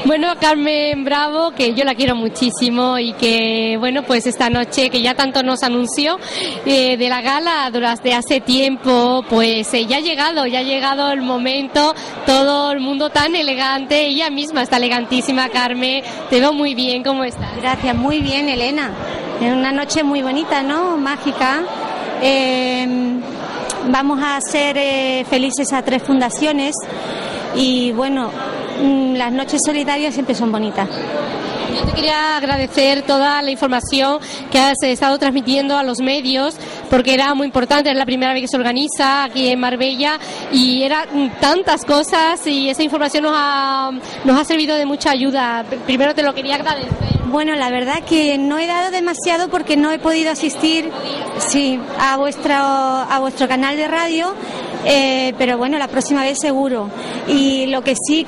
Bueno, Carmen Bravo, que yo la quiero muchísimo y que, bueno, pues esta noche que ya tanto nos anunció de la gala durante hace tiempo, pues ya ha llegado el momento, todo el mundo tan elegante, ella misma está elegantísima, Carmen, te veo muy bien, ¿cómo estás? Gracias, muy bien, Elena. Es una noche muy bonita, ¿no? Mágica. Vamos a hacer felices a 3 fundaciones y bueno, las noches solidarias siempre son bonitas. Yo te quería agradecer toda la información que has estado transmitiendo a los medios, porque era muy importante, es la primera vez que se organiza aquí en Marbella y eran tantas cosas y esa información nos ha servido de mucha ayuda. Primero te lo quería agradecer. Bueno, la verdad que no he dado demasiado porque no he podido asistir a vuestro canal de radio, pero bueno, la próxima vez seguro. Y lo que sí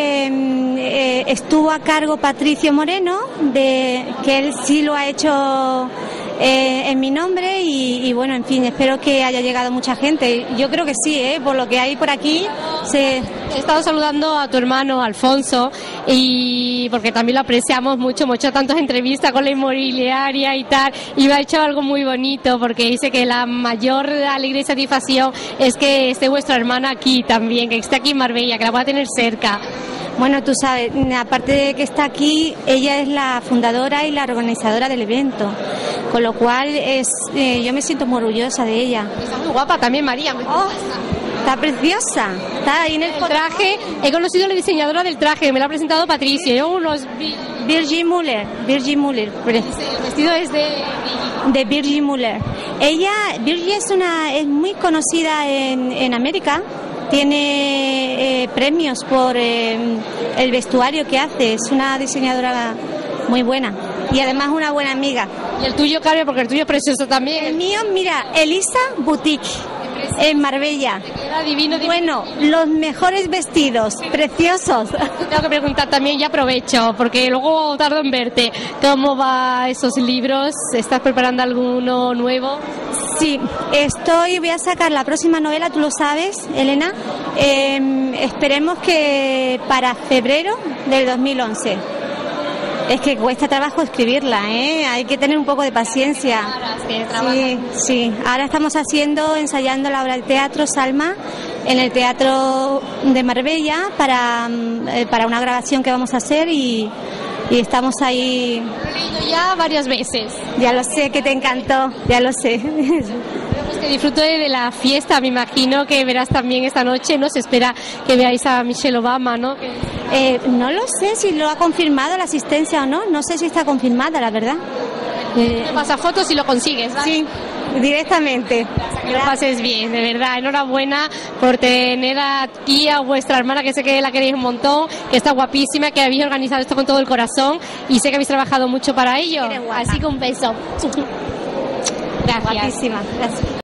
que estuvo a cargo Patricio Moreno, que él sí lo ha hecho en mi nombre y bueno, en fin, espero que haya llegado mucha gente. Yo creo que sí, por lo que hay por aquí. He estado saludando a tu hermano Alfonso y porque también lo apreciamos mucho, hemos hecho tantas entrevistas con la inmobiliaria y tal, y me ha hecho algo muy bonito porque dice que la mayor alegría y satisfacción es que esté vuestra hermana aquí también, que esté aquí en Marbella, que la pueda tener cerca. Bueno, tú sabes, aparte de que está aquí, ella es la fundadora y la organizadora del evento, con lo cual yo me siento muy orgullosa de ella. Está muy guapa también, María. Está preciosa, está ahí en el traje. He conocido a la diseñadora del traje, me la ha presentado Patricia. Virgin Muller. El vestido es de Virgin Muller. Virgin es muy conocida en América. Tiene premios por el vestuario que hace. Es una diseñadora muy buena y además una buena amiga. ¿Y el tuyo, Carmen? Porque el tuyo es precioso también. El mío, mira, Elisa Boutique, en Marbella. Divino. Bueno, los mejores vestidos, preciosos. Tengo que preguntar también, ya aprovecho, porque luego tardo en verte. ¿Cómo va esos libros? ¿Estás preparando alguno nuevo? Sí, voy a sacar la próxima novela, tú lo sabes, Elena. Esperemos que para febrero del 2011. Es que cuesta trabajo escribirla, hay que tener un poco de paciencia. Sí. Ahora estamos ensayando la obra de teatro Salma en el Teatro de Marbella para una grabación que vamos a hacer y estamos ahí. Lo he leído ya varias veces. Ya lo sé, que te encantó, ya lo sé. Pues que disfrute de la fiesta, me imagino que verás también esta noche, ¿no? Se espera que veáis a Michelle Obama, ¿no? No lo sé si lo ha confirmado la asistencia o no sé si está confirmada, la verdad. Me pasa fotos si lo consigues, ¿vale? Sí, directamente. Que lo pases bien, de verdad. Enhorabuena por tener aquí a vuestra hermana, que sé que la queréis un montón, que está guapísima, que habéis organizado esto con todo el corazón y sé que habéis trabajado mucho para ello. Eres guapa. Así que un beso. Gracias. Guapísima. Gracias.